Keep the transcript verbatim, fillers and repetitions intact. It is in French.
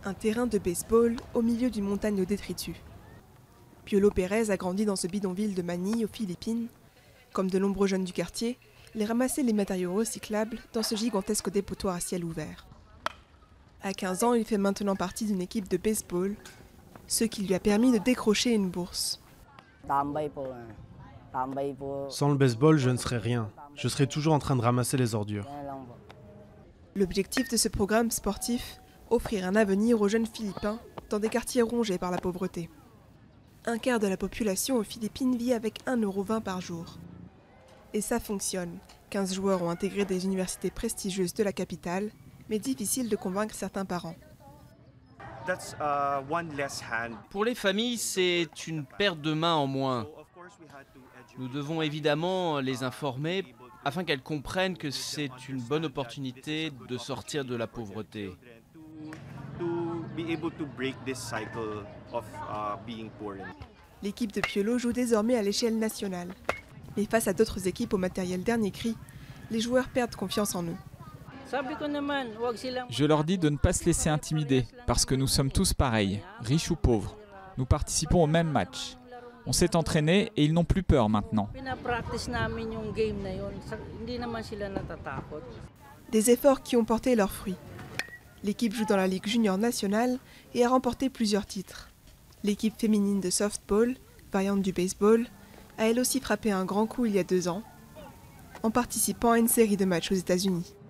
Un terrain de baseball au milieu d'une montagne aux détritus. Piolo Pérez a grandi dans ce bidonville de Manille, aux Philippines. Comme de nombreux jeunes du quartier, il ramassait les matériaux recyclables dans ce gigantesque dépotoir à ciel ouvert. À quinze ans, il fait maintenant partie d'une équipe de baseball, ce qui lui a permis de décrocher une bourse. Sans le baseball, je ne serais rien. Je serais toujours en train de ramasser les ordures. L'objectif de ce programme sportif, offrir un avenir aux jeunes Philippins dans des quartiers rongés par la pauvreté. Un quart de la population aux Philippines vit avec un euro vingt par jour. Et ça fonctionne. quinze joueurs ont intégré des universités prestigieuses de la capitale, mais difficile de convaincre certains parents. Pour les familles, c'est une perte de main en moins. Nous devons évidemment les informer afin qu'elles comprennent que c'est une bonne opportunité de sortir de la pauvreté. L'équipe de Piolo joue désormais à l'échelle nationale. Mais face à d'autres équipes au matériel dernier cri, les joueurs perdent confiance en eux. Je leur dis de ne pas se laisser intimider, parce que nous sommes tous pareils, riches ou pauvres. Nous participons au même match. On s'est entraîné et ils n'ont plus peur maintenant. Des efforts qui ont porté leurs fruits. L'équipe joue dans la Ligue junior nationale et a remporté plusieurs titres. L'équipe féminine de softball, variante du baseball, a elle aussi frappé un grand coup il y a deux ans, en participant à une série de matchs aux États-Unis.